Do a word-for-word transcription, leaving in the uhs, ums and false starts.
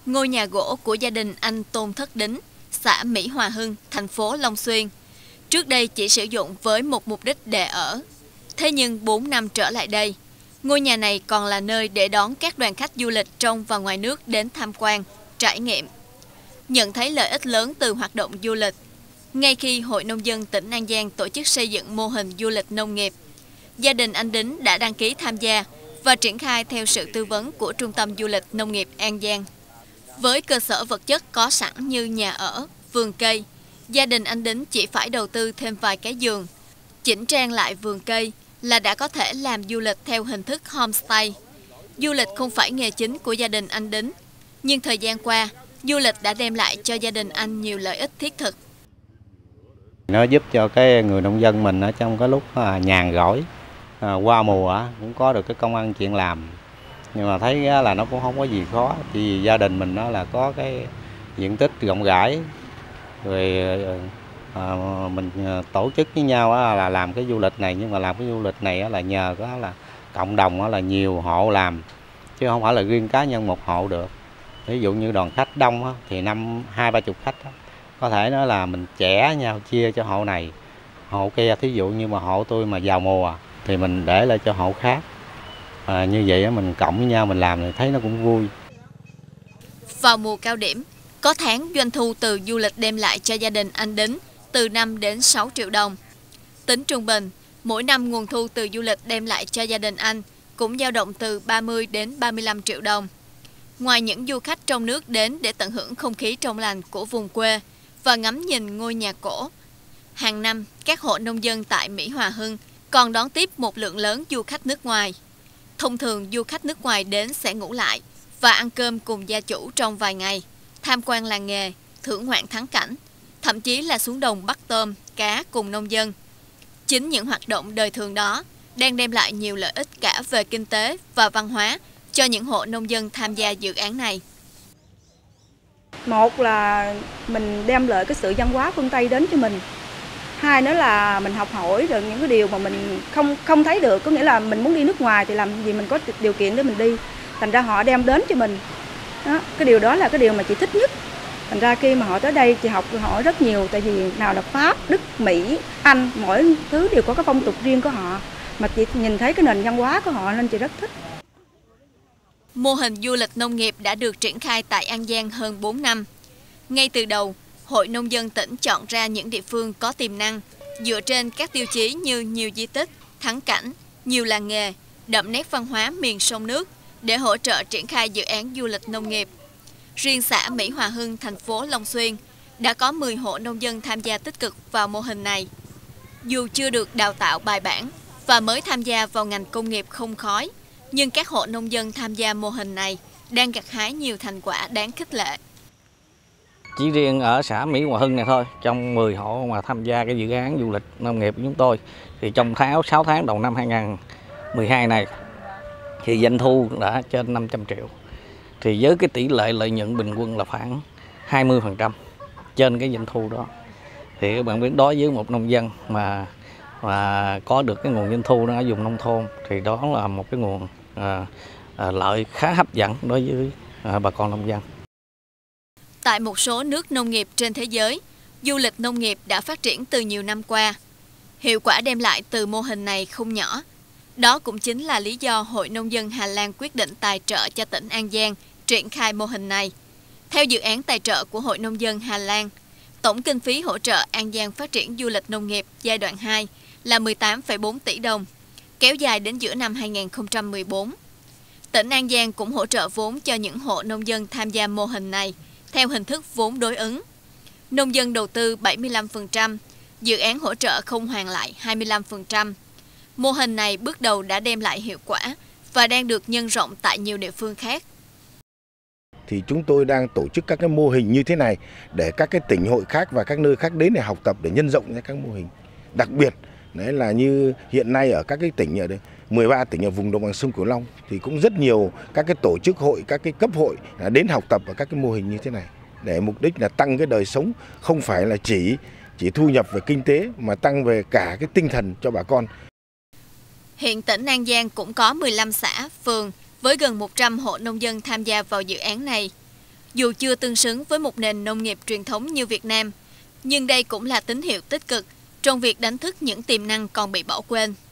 Ngôi nhà gỗ của gia đình anh Tôn Thất Đính, xã Mỹ Hòa Hưng, thành phố Long Xuyên, trước đây chỉ sử dụng với một mục đích để ở. Thế nhưng bốn năm trở lại đây, ngôi nhà này còn là nơi để đón các đoàn khách du lịch trong và ngoài nước đến tham quan, trải nghiệm. Nhận thấy lợi ích lớn từ hoạt động du lịch, ngay khi Hội Nông dân tỉnh An Giang tổ chức xây dựng mô hình du lịch nông nghiệp, gia đình anh Đính đã đăng ký tham gia và triển khai theo sự tư vấn của Trung tâm Du lịch Nông nghiệp An Giang. Với cơ sở vật chất có sẵn như nhà ở, vườn cây, gia đình anh Đính chỉ phải đầu tư thêm vài cái giường, chỉnh trang lại vườn cây là đã có thể làm du lịch theo hình thức homestay. Du lịch không phải nghề chính của gia đình anh Đính, nhưng thời gian qua, du lịch đã đem lại cho gia đình anh nhiều lợi ích thiết thực. Nó giúp cho cái người nông dân mình ở trong cái lúc nhàn rỗi, à, qua mùa cũng có được cái công ăn chuyện làm. Nhưng mà thấy là nó cũng không có gì khó, thì gia đình mình nó là có cái diện tích rộng rãi, rồi à, mình tổ chức với nhau là làm cái du lịch này, nhưng mà làm cái du lịch này là nhờ có là cộng đồng là nhiều hộ làm, chứ không phải là riêng cá nhân một hộ được. Ví dụ như đoàn khách đông thì năm hai ba chục khách, có thể nói là mình chẻ nhau chia cho hộ này, hộ kia. Thí dụ như mà hộ tôi mà vào mùa thì mình để lại cho hộ khác. À, như vậy mình cộng với nhau mình làm thì thấy nó cũng vui. Vào mùa cao điểm, có tháng doanh thu từ du lịch đem lại cho gia đình anh Đính từ năm đến sáu triệu đồng. Tính trung bình, mỗi năm nguồn thu từ du lịch đem lại cho gia đình anh cũng dao động từ ba mươi đến ba mươi lăm triệu đồng. Ngoài những du khách trong nước đến để tận hưởng không khí trong lành của vùng quê và ngắm nhìn ngôi nhà cổ, hàng năm các hộ nông dân tại Mỹ Hòa Hưng còn đón tiếp một lượng lớn du khách nước ngoài. Thông thường du khách nước ngoài đến sẽ ngủ lại và ăn cơm cùng gia chủ trong vài ngày, tham quan làng nghề, thưởng ngoạn thắng cảnh, thậm chí là xuống đồng bắt tôm, cá cùng nông dân. Chính những hoạt động đời thường đó đang đem lại nhiều lợi ích cả về kinh tế và văn hóa cho những hộ nông dân tham gia dự án này. Một là mình đem lại cái sự văn hóa phương Tây đến cho mình. Hai nữa là mình học hỏi được những cái điều mà mình không không thấy được, có nghĩa là mình muốn đi nước ngoài thì làm gì mình có điều kiện để mình đi. Thành ra họ đem đến cho mình. Đó, cái điều đó là cái điều mà chị thích nhất. Thành ra khi mà họ tới đây chị học họ rất nhiều, tại vì nào là Pháp, Đức, Mỹ, Anh, mỗi thứ đều có cái phong tục riêng của họ. Mà chị nhìn thấy cái nền văn hóa của họ nên chị rất thích. Mô hình du lịch nông nghiệp đã được triển khai tại An Giang hơn bốn năm. Ngay từ đầu, Hội Nông dân tỉnh chọn ra những địa phương có tiềm năng, dựa trên các tiêu chí như nhiều di tích, thắng cảnh, nhiều làng nghề, đậm nét văn hóa miền sông nước để hỗ trợ triển khai dự án du lịch nông nghiệp. Riêng xã Mỹ Hòa Hưng, thành phố Long Xuyên đã có mười hộ nông dân tham gia tích cực vào mô hình này. Dù chưa được đào tạo bài bản và mới tham gia vào ngành công nghiệp không khói, nhưng các hộ nông dân tham gia mô hình này đang gặt hái nhiều thành quả đáng khích lệ. Chỉ riêng ở xã Mỹ Hòa Hưng này thôi, trong mười hộ mà tham gia cái dự án du lịch nông nghiệp của chúng tôi, thì trong tháng sáu tháng đầu năm hai nghìn không trăm mười hai này thì doanh thu đã trên năm trăm triệu. Thì với cái tỷ lệ lợi nhuận bình quân là khoảng hai mươi phần trăm trên cái doanh thu đó. Thì các bạn biết đối với một nông dân mà mà có được cái nguồn doanh thu đó ở vùng nông thôn thì đó là một cái nguồn à, à, lợi khá hấp dẫn đối với à, bà con nông dân. Tại một số nước nông nghiệp trên thế giới, du lịch nông nghiệp đã phát triển từ nhiều năm qua. Hiệu quả đem lại từ mô hình này không nhỏ. Đó cũng chính là lý do Hội Nông dân Hà Lan quyết định tài trợ cho tỉnh An Giang triển khai mô hình này. Theo dự án tài trợ của Hội Nông dân Hà Lan, tổng kinh phí hỗ trợ An Giang phát triển du lịch nông nghiệp giai đoạn hai là mười tám phẩy bốn tỷ đồng, kéo dài đến giữa năm hai nghìn không trăm mười bốn. Tỉnh An Giang cũng hỗ trợ vốn cho những hộ nông dân tham gia mô hình này theo hình thức vốn đối ứng. Nông dân đầu tư bảy mươi lăm phần trăm, dự án hỗ trợ không hoàn lại hai mươi lăm phần trăm. Mô hình này bước đầu đã đem lại hiệu quả và đang được nhân rộng tại nhiều địa phương khác. Thì chúng tôi đang tổ chức các cái mô hình như thế này để các cái tỉnh hội khác và các nơi khác đến để học tập, để nhân rộng ra các mô hình. Đặc biệt đấy là như hiện nay ở các cái tỉnh ở đây, mười ba tỉnh ở vùng đồng bằng sông Cửu Long thì cũng rất nhiều các cái tổ chức hội, các cái cấp hội đến học tập ở các cái mô hình như thế này để mục đích là tăng cái đời sống, không phải là chỉ chỉ thu nhập về kinh tế mà tăng về cả cái tinh thần cho bà con. Hiện tỉnh An Giang cũng có mười lăm xã, phường với gần một trăm hộ nông dân tham gia vào dự án này. Dù chưa tương xứng với một nền nông nghiệp truyền thống như Việt Nam, nhưng đây cũng là tín hiệu tích cực trong việc đánh thức những tiềm năng còn bị bỏ quên.